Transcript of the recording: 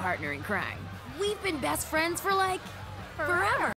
partner in crime. We've been best friends for like forever.